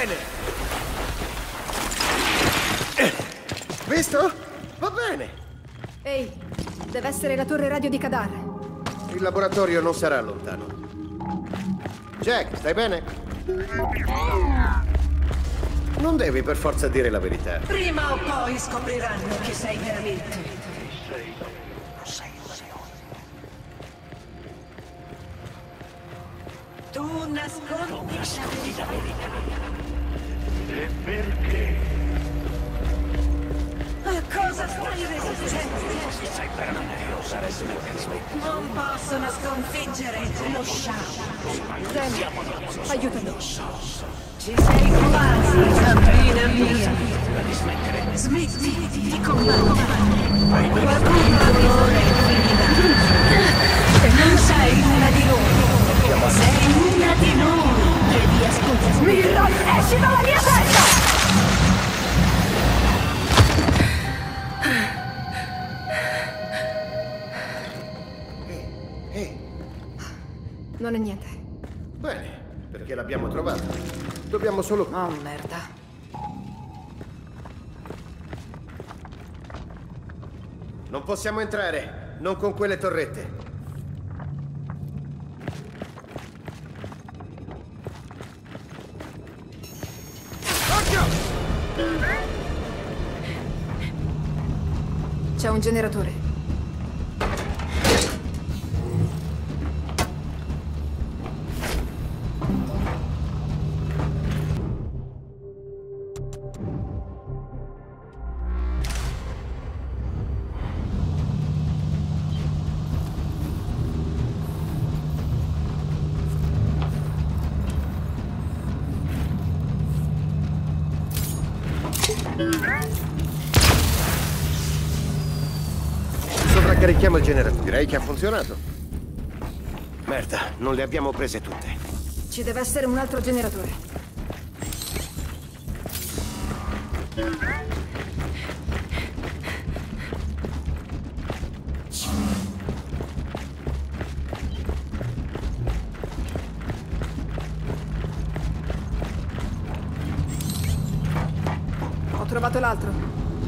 bene! Visto? Va bene! Ehi, deve essere la torre radio di Kadar. Il laboratorio non sarà lontano. Jack, stai bene? Non devi per forza dire la verità. Prima o poi scopriranno chi sei veramente. Tu nascondi la verità. E perché? A cosa stai resistendo? Sei veramente osare smettere. Non possono sconfiggere lo Shao. Sam, aiutami. Ci sei quasi, bambina mia. Smetti di combattere. Qualcuno ha bisogno di verità. Non sei una di loro. Sei una di noi. Devi ascoltare. Milton, esci dalla mia testa! Ehi, Non è niente. bene, perché l'abbiamo trovato. Dobbiamo solo... Oh, merda. Non possiamo entrare, non con quelle torrette. C'è un generatore. Sovraccarichiamo il generatore. Direi che ha funzionato. Merda, non le abbiamo prese tutte. Ci deve essere un altro generatore. Ho trovato l'altro.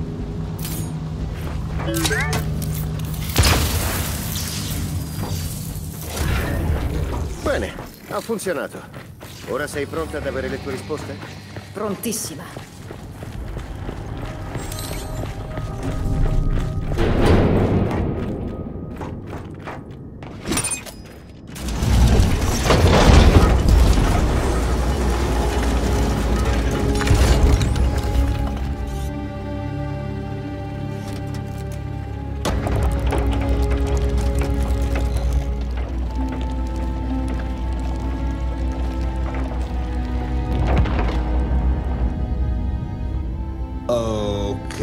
Bene, ha funzionato. Ora sei pronta ad avere le tue risposte? Prontissima. Ok.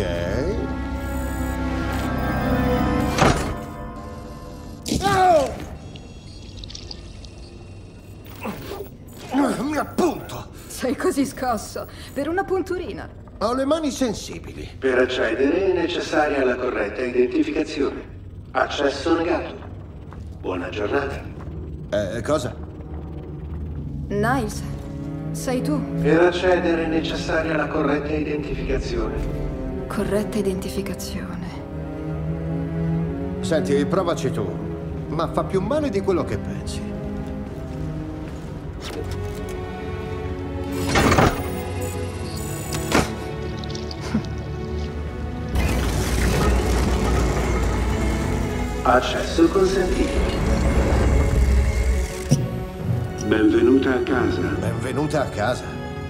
Mi appunto! Sei così scosso. Per una punturina. Ho le mani sensibili. Per accedere è necessaria la corretta identificazione. Accesso negato. Buona giornata. Cosa? Niles, sei tu. Per accedere è necessaria la corretta identificazione. Corretta identificazione. Senti, provaci tu. Ma fa più male di quello che pensi. Accesso consentito. Benvenuta a casa. Benvenuta a casa.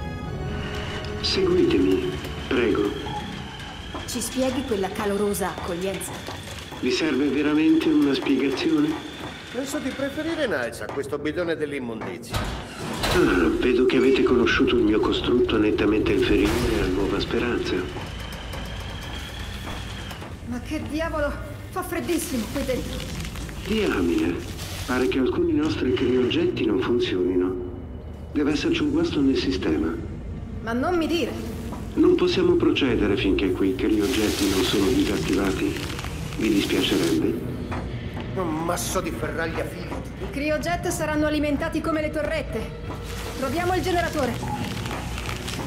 Seguitemi, prego. Ci spieghi quella calorosa accoglienza? Vi serve veramente una spiegazione? Penso di preferire Niles a questo bidone dell'immondizia. Ah, vedo che avete conosciuto il mio costrutto nettamente inferiore a Nuova Speranza. Ma che diavolo? Fa freddissimo qui dentro. Diamine, pare che alcuni nostri crioggetti non funzionino. Deve esserci un guasto nel sistema. Ma non mi dire. Non possiamo procedere finché quei crioggetti non sono disattivati. Vi dispiacerebbe? Un masso di ferraglia fili. I criojet saranno alimentati come le torrette. Troviamo il generatore.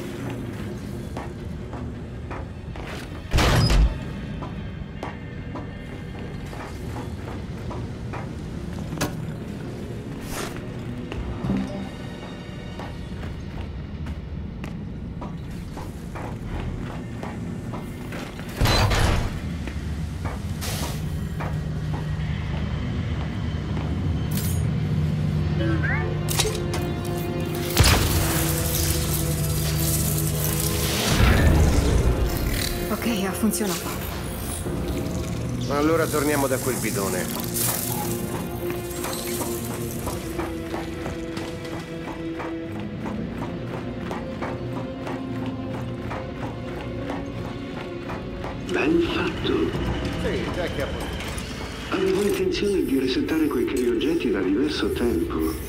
Ok, ha funzionato. Allora torniamo da quel bidone. Ben fatto. Sì, già che appunto. Avevo intenzione di resettare quei criogetti da diverso tempo.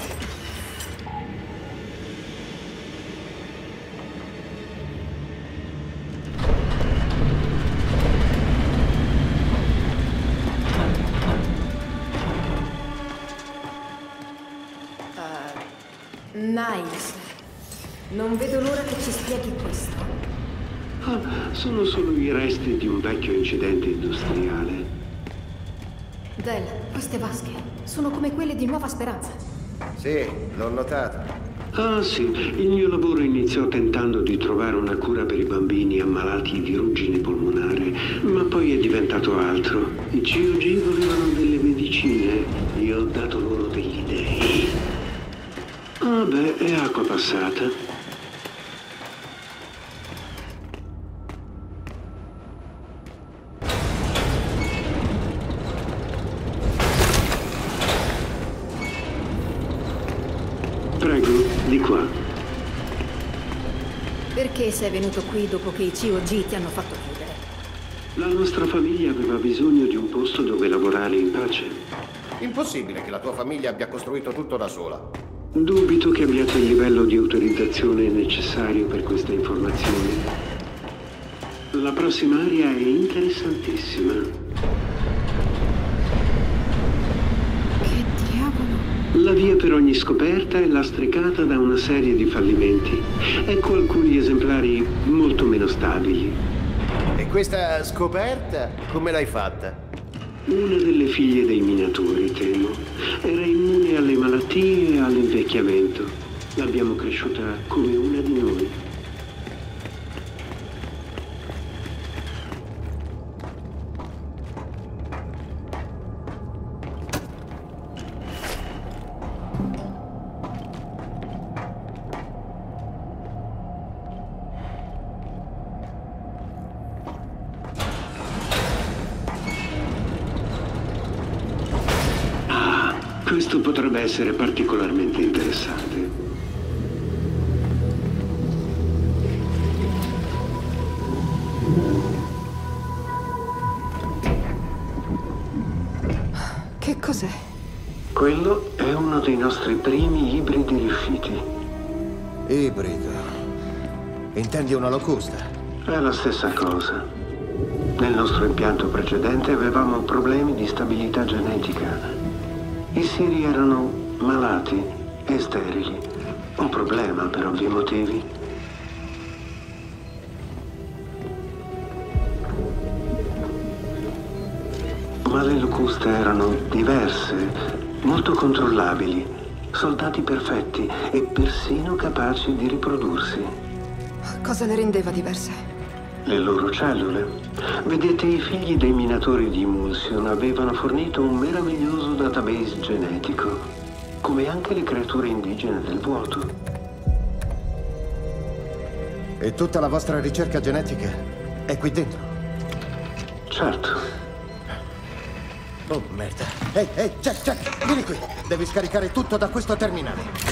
Nice. Non vedo l'ora che ci spieghi questo. Ah, sono solo i resti di un vecchio incidente industriale. Del, queste vasche sono come quelle di Nuova Speranza. Sì, l'ho notato. Ah sì, il mio lavoro iniziò tentando di trovare una cura per i bambini ammalati di ruggine polmonare, ma poi è diventato altro. I COG volevano delle medicine, io ho dato loro degli dei. Ah beh, è acqua passata. Prego, di qua. Perché sei venuto qui dopo che i COG ti hanno fatto chiudere? La nostra famiglia aveva bisogno di un posto dove lavorare in pace. Impossibile che la tua famiglia abbia costruito tutto da sola. Dubito che abbiate il livello di autorizzazione necessario per queste informazioni. La prossima area è interessantissima. Che diavolo? La via per ogni scoperta è lastricata da una serie di fallimenti. Ecco alcuni esemplari molto meno stabili. E questa scoperta come l'hai fatta? Una delle figlie dei minatori, temo. Era immune alle malattie e all'invecchiamento. L'abbiamo cresciuta come una di noi. Questo potrebbe essere particolarmente interessante. Che cos'è? Quello è uno dei nostri primi ibridi riusciti. Ibrido. Intendi una locusta? È la stessa cosa. Nel nostro impianto precedente avevamo problemi di stabilità genetica. I siri erano malati e sterili. Un problema per ovvi motivi. Ma le locuste erano diverse, molto controllabili, soldati perfetti e persino capaci di riprodursi. Cosa le rendeva diverse? Le loro cellule. Vedete, i figli dei minatori di Mulsion avevano fornito un meraviglioso database genetico, come anche le creature indigene del vuoto. E tutta la vostra ricerca genetica è qui dentro? Certo. Oh, merda. Ehi, Jack, vieni qui. Devi scaricare tutto da questo terminale.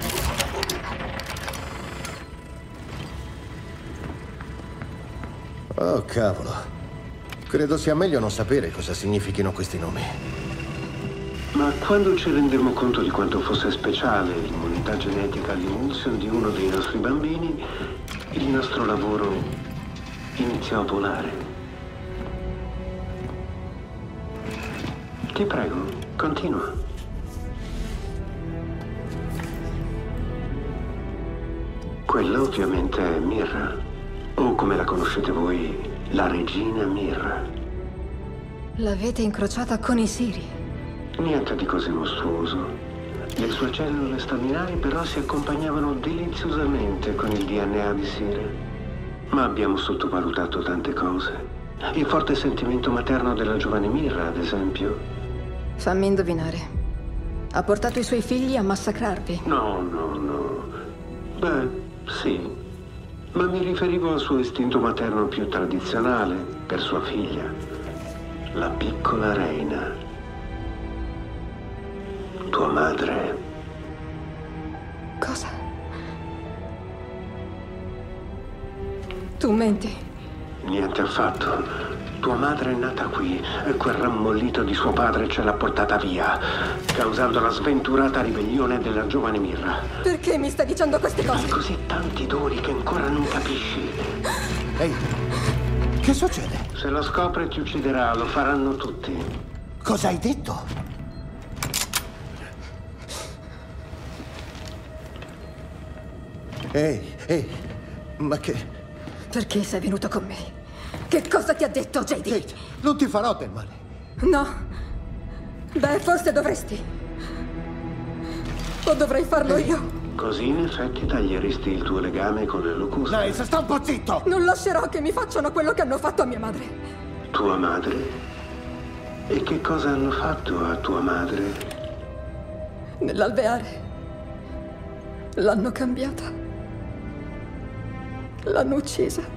Oh, cavolo. Credo sia meglio non sapere cosa significhino questi nomi. Ma quando ci rendemmo conto di quanto fosse speciale l'immunità genetica all'Imulsion di uno dei nostri bambini, il nostro lavoro iniziò a volare. Ti prego, continua. Quella ovviamente è Mirra, o come la conoscete voi, la regina Mirra. L'avete incrociata con i siri? Niente di così mostruoso. Le sue cellule staminali però si accompagnavano deliziosamente con il DNA di Sire. Ma abbiamo sottovalutato tante cose. Il forte sentimento materno della giovane Mirra, ad esempio. Fammi indovinare. Ha portato i suoi figli a massacrarvi? No. Beh, sì. Ma mi riferivo al suo istinto materno più tradizionale per sua figlia, la piccola Reina. Tua madre. Cosa? Tu menti. Niente affatto. Tua madre è nata qui e quel rammollito di suo padre ce l'ha portata via, causando la sventurata ribellione della giovane Mirra. Perché mi stai dicendo queste cose? Hai così tanti doni che ancora non capisci. Ehi, che succede? Se lo scopre ti ucciderà, lo faranno tutti. Cosa hai detto? Ehi, ma che... Perché sei venuto con me? Che cosa ti ha detto, JD? Kate, non ti farò del male. No. Beh, forse dovresti. O dovrei farlo io. Così in effetti taglieresti il tuo legame con le locuste. Niles, sta un po' zitto! Non lascerò che mi facciano quello che hanno fatto a mia madre. Tua madre? E che cosa hanno fatto a tua madre? Nell'alveare. L'hanno cambiata. L'hanno uccisa.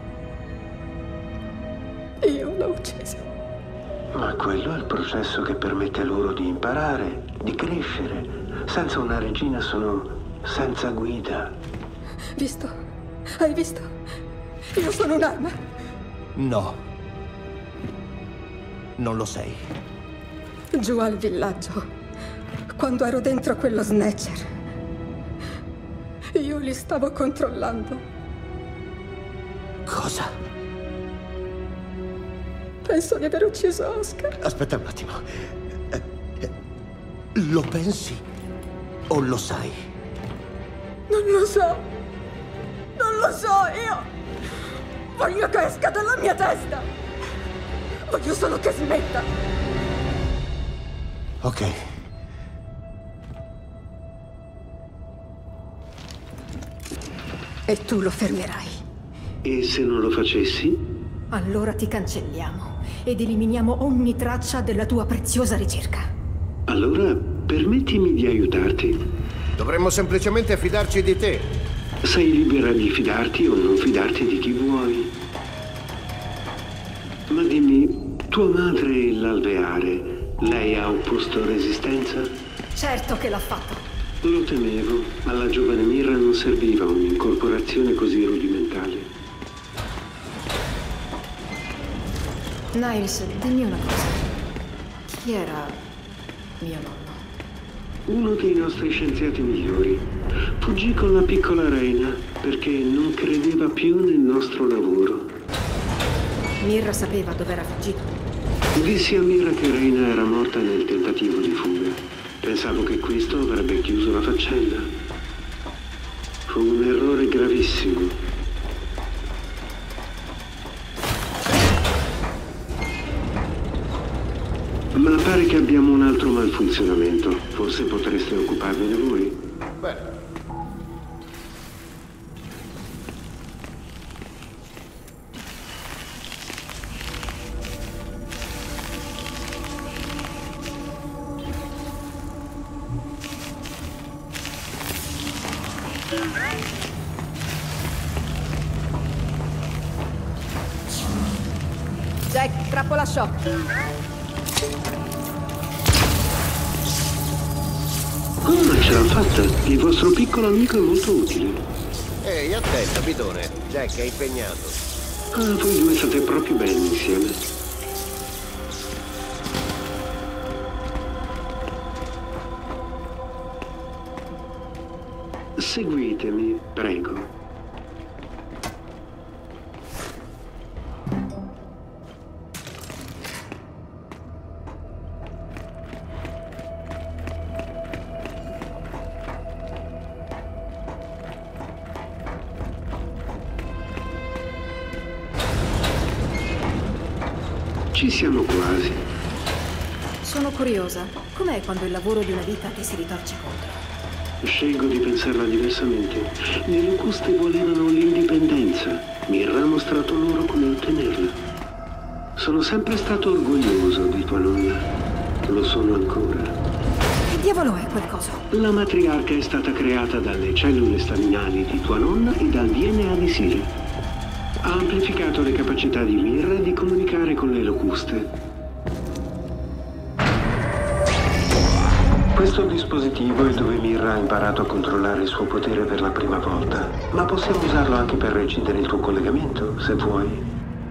Io l'ho uccisa. Ma quello è il processo che permette loro di imparare, di crescere. Senza una regina sono senza guida. Visto? Hai visto? Io sono un'arma. No. Non lo sei. Giù al villaggio, quando ero dentro quello Snatcher, io li stavo controllando. Cosa? Penso di aver ucciso Oscar. Aspetta un attimo. Lo pensi o lo sai? Non lo so. Non lo so, io voglio che esca dalla mia testa. Voglio solo che smetta. Ok. E tu lo fermerai. E se non lo facessi? Allora ti cancelliamo ed eliminiamo ogni traccia della tua preziosa ricerca. Allora, permettimi di aiutarti. Dovremmo semplicemente fidarci di te. Sei libera di fidarti o non fidarti di chi vuoi. Ma dimmi, tua madre e l'alveare, lei ha opposto resistenza? Certo che l'ha fatto. Lo temevo. Alla giovane Mirra non serviva un'incorporazione così rudimentale. Niles, dimmi una cosa. Chi era mio nonno? Uno dei nostri scienziati migliori. Fuggì con la piccola Reina perché non credeva più nel nostro lavoro. Mirra sapeva dove era fuggito. Dissi a Mirra che Reina era morta nel tentativo di fuga. Pensavo che questo avrebbe chiuso la faccenda. Fu un errore gravissimo. Ma pare che abbiamo un altro malfunzionamento. Forse potreste occuparvene voi? Bene. Jack, trappola shock. Come ce l'ha fatta? Il vostro piccolo amico è molto utile. Ehi, attenta, bidone. Jack è impegnato. Ah, voi due state proprio bene insieme. Seguitemi, prego. Ci siamo quasi. Sono curiosa. Com'è quando il lavoro di una vita ti si ritorce contro? Scelgo di pensarla diversamente. Le locuste volevano l'indipendenza. Mirra ha mostrato loro come ottenerla. Sono sempre stato orgoglioso di tua nonna. Lo sono ancora. Che diavolo è quel coso? La matriarca è stata creata dalle cellule staminali di tua nonna e dal DNA di Siri. Ha amplificato le capacità di Mirra di comunicare con le locuste. Questo dispositivo è dove Mirra ha imparato a controllare il suo potere per la prima volta, ma possiamo usarlo anche per recidere il tuo collegamento, se vuoi.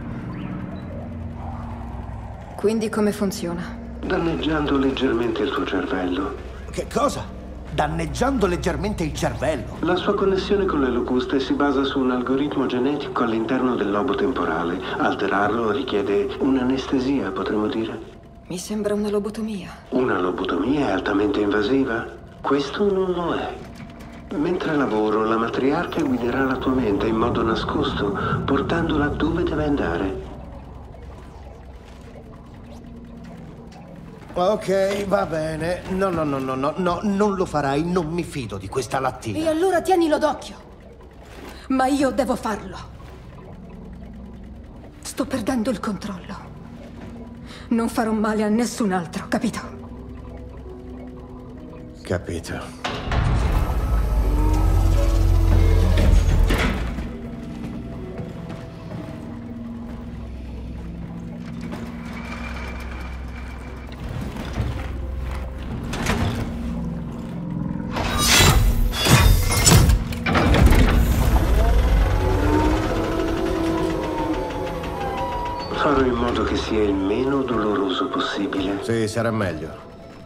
Quindi come funziona? Danneggiando leggermente il tuo cervello. Che cosa? Danneggiando leggermente il cervello? La sua connessione con le locuste si basa su un algoritmo genetico all'interno del lobo temporale. Alterarlo richiede un'anestesia, potremmo dire. Mi sembra una lobotomia. Una lobotomia è altamente invasiva? Questo non lo è. Mentre lavoro, la matriarca guiderà la tua mente in modo nascosto, portandola dove deve andare. Ok, va bene. No, non lo farai. Non mi fido di questa lattina. E allora tienilo d'occhio. Ma io devo farlo. Sto perdendo il controllo. Non farò male a nessun altro, capito? Capito. Farò in modo che sia il meno doloroso possibile. Sì, sarà meglio.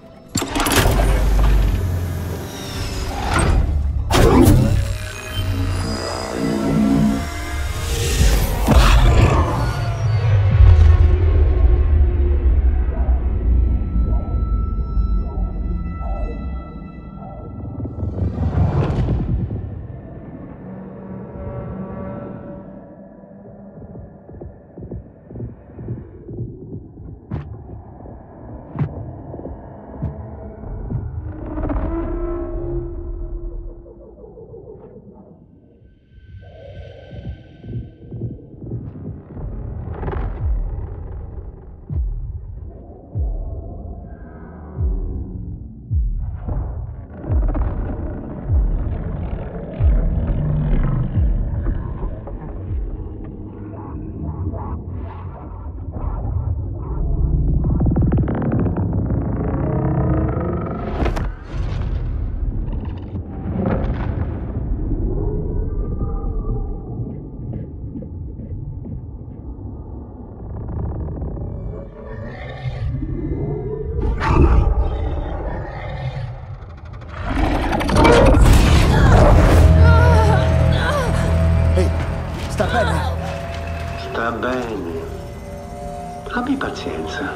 Sta bene. Abbi pazienza.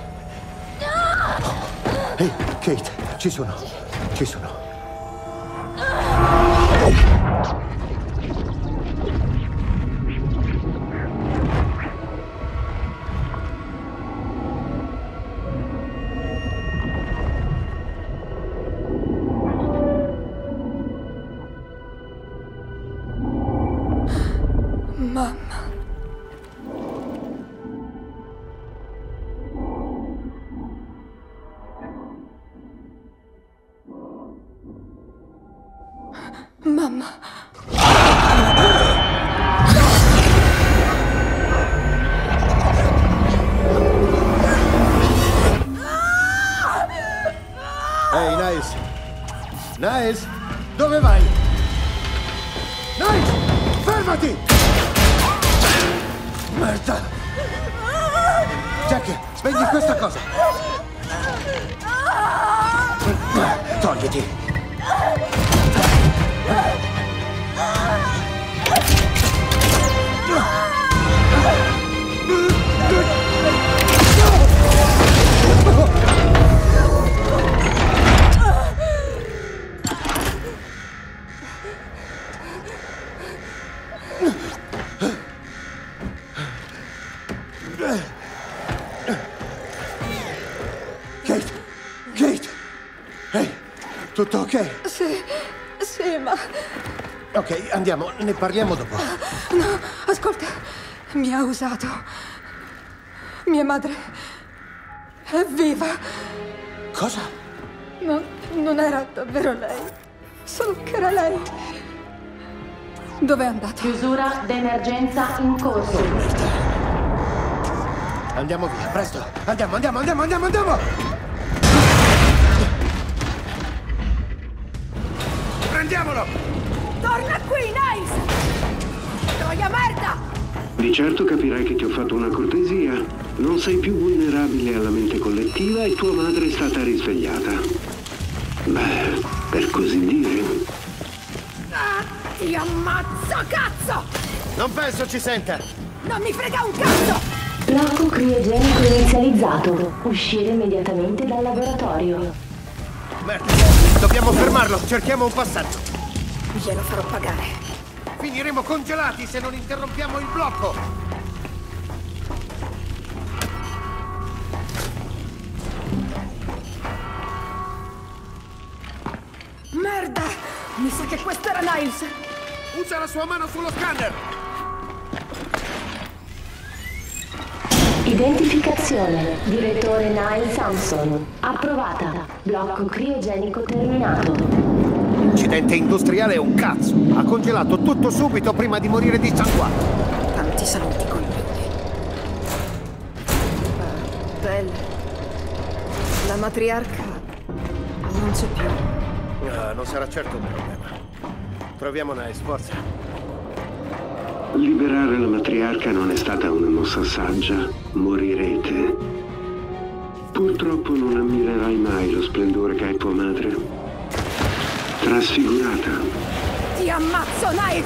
Ehi, Kate, ci sono. Mamma. Mamma. Ehi, Niles. Niles, dove vai? Niles, fermati! Merda! Jack, spegni questa cosa! Togliti! Kate! Ehi, tutto ok? Sì, ma... Ok, andiamo, ne parliamo dopo. No, ascolta, mi ha usato. Mia madre è viva. Cosa? No, non era davvero lei, solo che era lei. Dove è andato? Chiusura d'emergenza in corso. Andiamo via, presto. Andiamo. Prendiamolo! Torna qui, Niles! Troia merda! Di certo capirai che ti ho fatto una cortesia. Non sei più vulnerabile alla mente collettiva e tua madre è stata risvegliata. Beh, per così dire. Ah, ti ammazzo, cazzo! Non penso ci senta! Non mi frega un cazzo! Blocco criogenico inizializzato. Uscire immediatamente dal laboratorio. Merda! Dobbiamo fermarlo! Cerchiamo un passaggio! Glielo farò pagare. Finiremo congelati se non interrompiamo il blocco! Merda! Mi sa che questo era Niles! Usa la sua mano sullo scanner! Identificazione. Direttore Niles Samson. Approvata. Blocco criogenico terminato. Incidente industriale è un cazzo! Ha congelato tutto subito prima di morire dissanguato! Tanti saluti coglioni. Belle. La matriarca non c'è più. Ah, non sarà certo un problema. Troviamo Niles, forza. Liberare la matriarca non è stata una mossa saggia. Morirete. Purtroppo non ammirerai mai lo splendore che è tua madre. Trasfigurata. Ti ammazzo, Niles!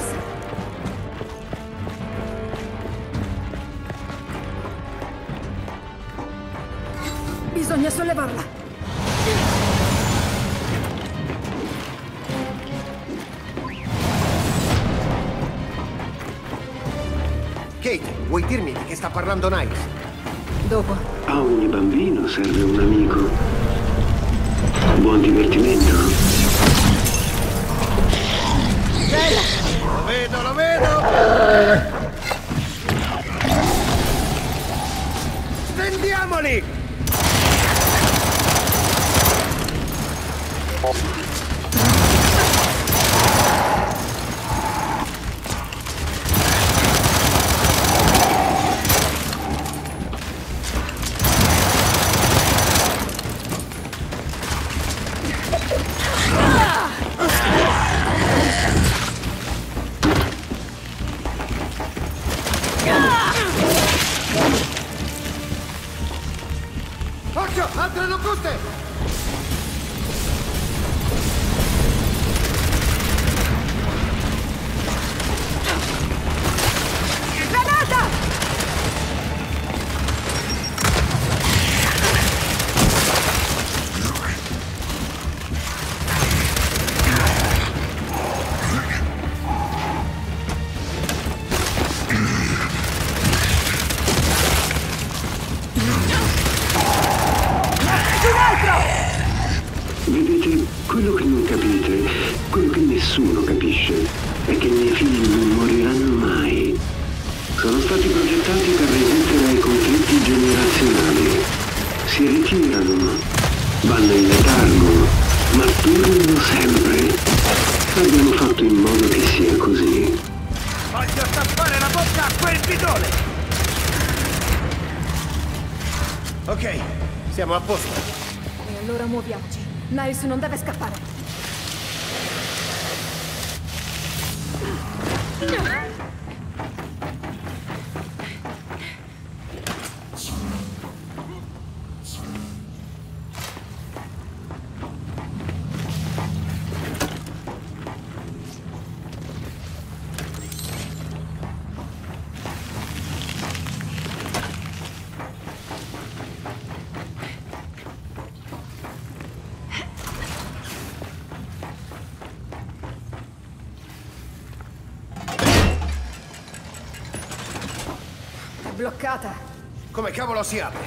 Bisogna sollevarla. Kate, vuoi dirmi di che sta parlando Niles? Dopo. A ogni bambino serve un amico. Buon divertimento. Lo vedo! Stendiamoli! Occhio! Altre locuste! Granata! Vedete, quello che non capite, quello che nessuno capisce, è che i miei figli non moriranno mai. Sono stati progettati per resistere ai conflitti generazionali. Si ritirano, vanno in letargo, ma tornano sempre. Abbiamo fatto in modo che sia così. Voglio tappare la bocca a quel bidone! Ok, siamo a posto. E allora muoviamoci. Niles non deve scappare. Bloccata. Come cavolo si apre?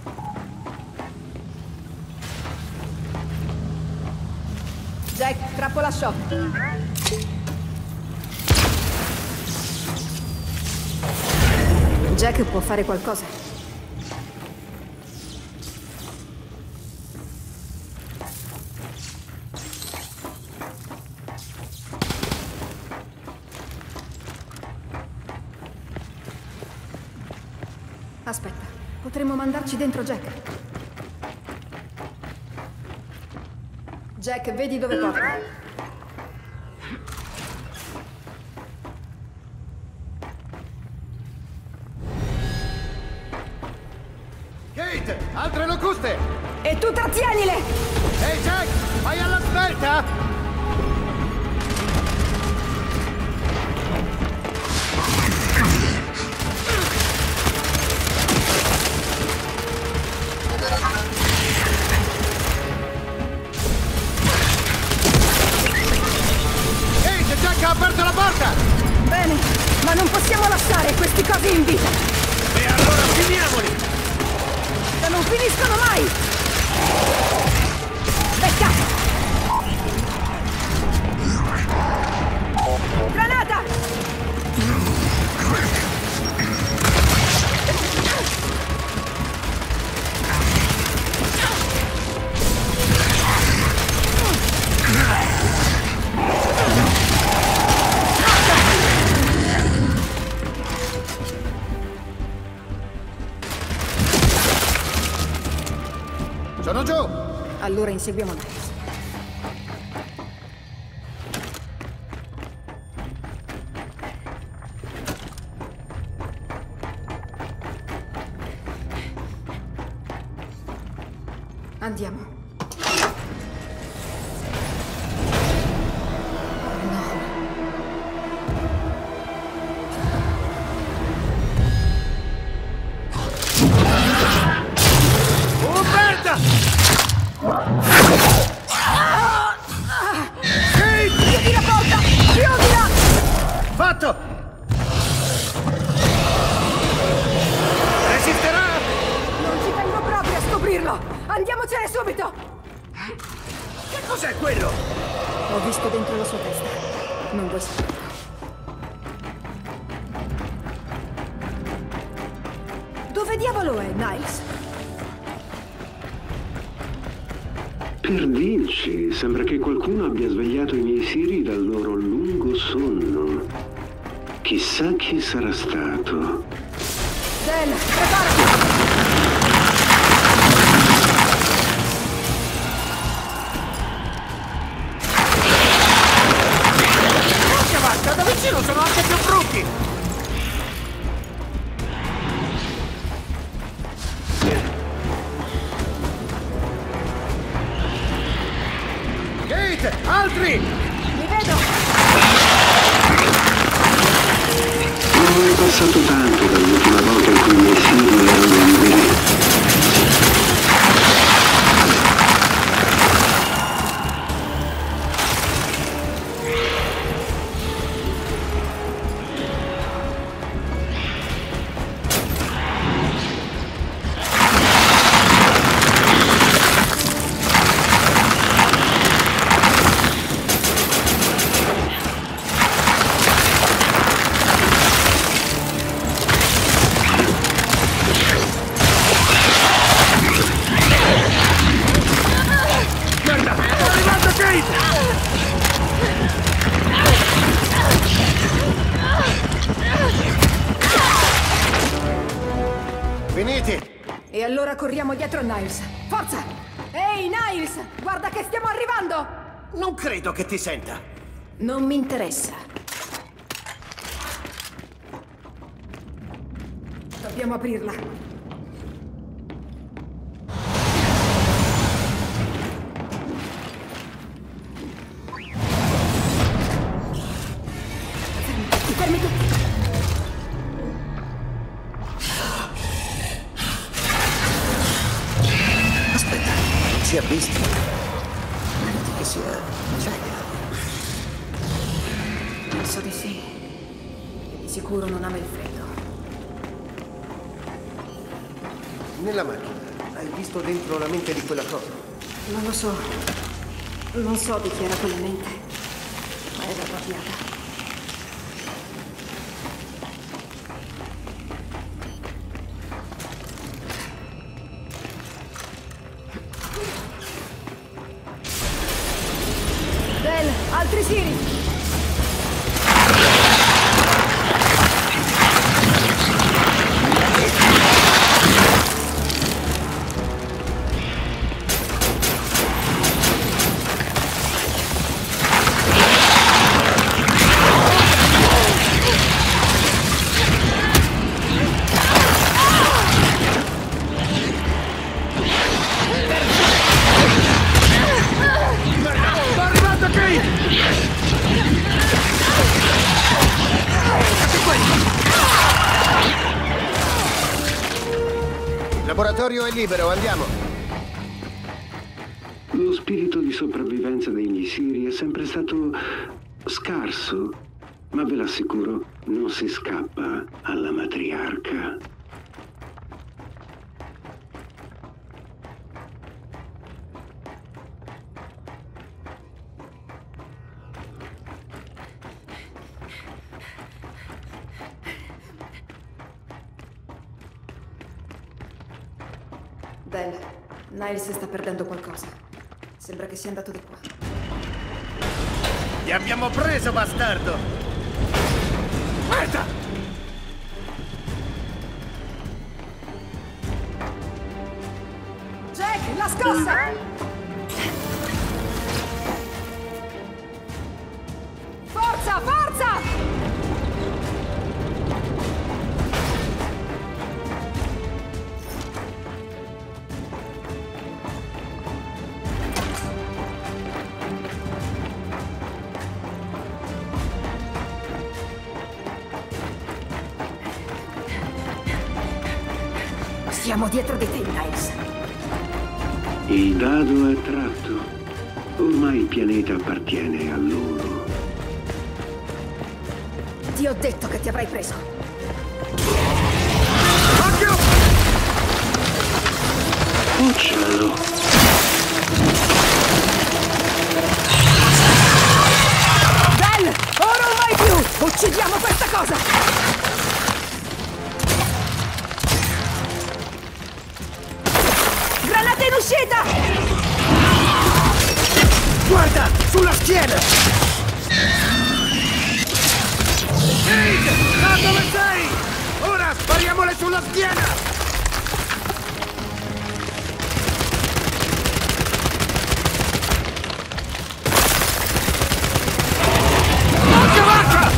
Jack, trappola shock. Jack può fare qualcosa. Aspetta, potremmo mandarci dentro Jack. Jack, vedi dove porta? Kate, altre locuste! E tu trattienile! Ehi, Jack, vai alla svelta! Jack ha aperto la porta! Bene, ma non possiamo lasciare questi cosi in vita! E allora finiamoli! Che non finiscono mai! Beccato! Granata! Sono giù! Allora inseguiamo Niles. Andiamo. Chiudi la porta! Chiudila! Fatto! Resisterà? Non ci tengo proprio a scoprirlo! Andiamocene subito! Che cos'è quello? Ho visto dentro la sua testa. Non vuoi saperlo. Dove diavolo è Niles? Per dirci, sembra che qualcuno abbia svegliato i miei siri dal loro lungo sonno. Chissà chi sarà stato. Del, preparati! Porca vacca, da vicino sono anche più brutti! Kate, altri! Mi vedo! Non è passato tanto dall'ultima volta in cui i miei siri erano liberi. Merda, sta arrivando Kate! Finiti! E allora corriamo dietro a Niles. Forza! Ehi, Niles! Guarda che stiamo arrivando! Non credo che ti senta. Non mi interessa. Dobbiamo aprirla. Fermi tutti! Aspetta, si è visto. Credi che sia Jack? Penso di sì. E di sicuro non ama il freddo. Nella macchina, hai visto dentro la mente di quella cosa? Non lo so. Non so di chi era quella mente. Ma era arrabbiata. Del, altri siri! laboratorio è libero, andiamo. Lo spirito di sopravvivenza degli Siri è sempre stato scarso, ma ve l'assicuro, non si scappa alla matriarca. Belle, Niles sta perdendo qualcosa. Sembra che sia andato di qua. Ti abbiamo preso, bastardo! Merda! Jack, la scossa! Forza, forza! Siamo dietro di te, Niles. Il dado è tratto. Ormai il pianeta appartiene a loro. Ti ho detto che ti avrei preso. Occhio! Oh cielo! Belle, ora o mai più! Uccidiamo questa cosa! Granata in uscita! Guarda, sulla schiena! Kate! Da dove sei? Ora spariamole sulla schiena! Porca vacca!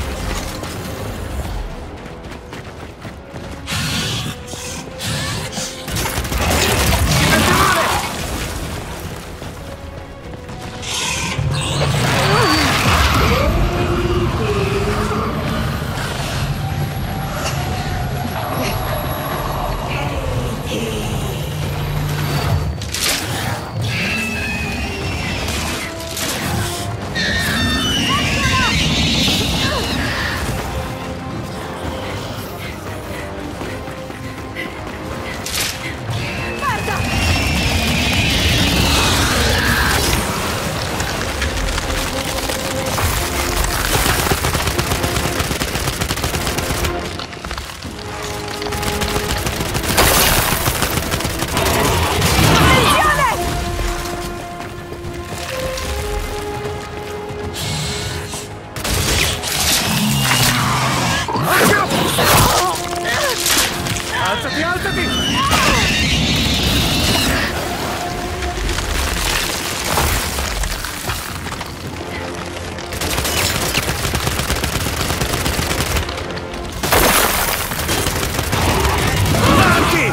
Alzati, alzati! Avanti!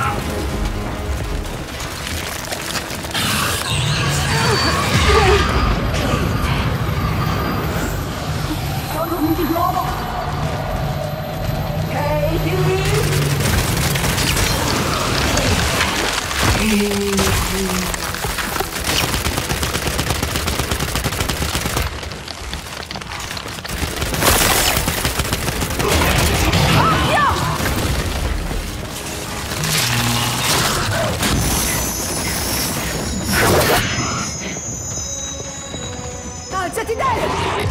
Alzati, Dale!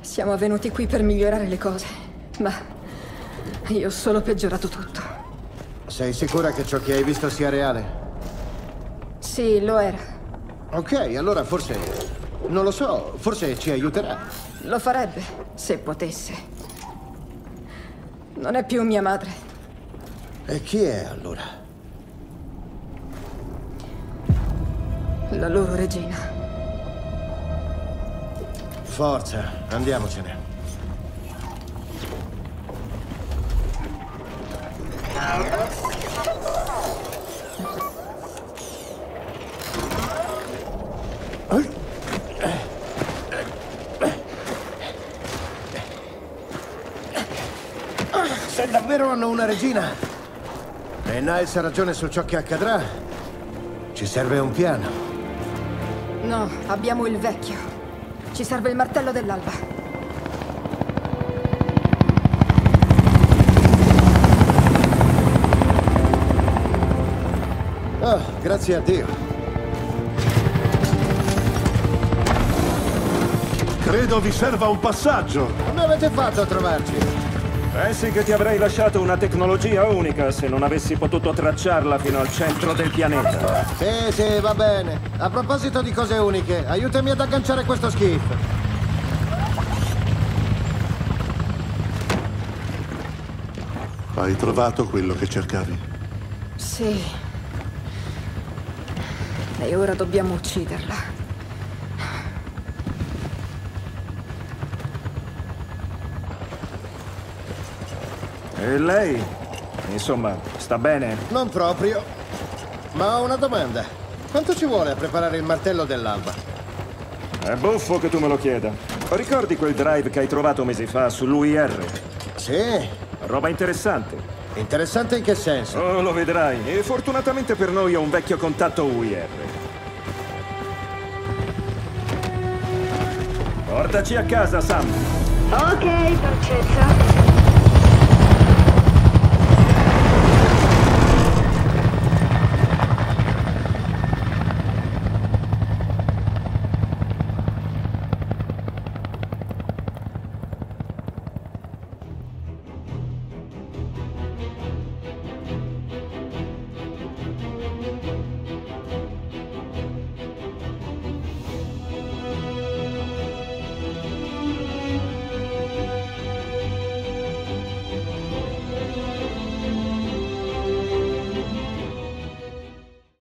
Siamo venuti qui per migliorare le cose, ma io ho solo peggiorato tutto. Sei sicura che ciò che hai visto sia reale? Sì, lo era. Ok, allora forse... non lo so, forse ci aiuterà. Lo farebbe, se potesse. Non è più mia madre. E chi è allora? La loro regina. Forza, andiamocene. Se davvero hanno una regina e Niles ha ragione su ciò che accadrà, ci serve un piano. No, abbiamo il vecchio. Ci serve il martello dell'alba. Oh, grazie a Dio. Credo vi serva un passaggio. Come avete fatto a trovarci? Pensi che ti avrei lasciato una tecnologia unica se non avessi potuto tracciarla fino al centro del pianeta? Sì, va bene. A proposito di cose uniche, aiutami ad agganciare questo skiff. Hai trovato quello che cercavi? Sì. E ora dobbiamo ucciderla. E lei? Insomma, sta bene? Non proprio. Ma ho una domanda. Quanto ci vuole a preparare il martello dell'alba? È buffo che tu me lo chieda. Ricordi quel drive che hai trovato mesi fa sull'UIR? Sì. Roba interessante. Interessante in che senso? Oh, lo vedrai. E fortunatamente per noi ho un vecchio contatto UIR. Portaci a casa, Sam. Ok, dolcezza.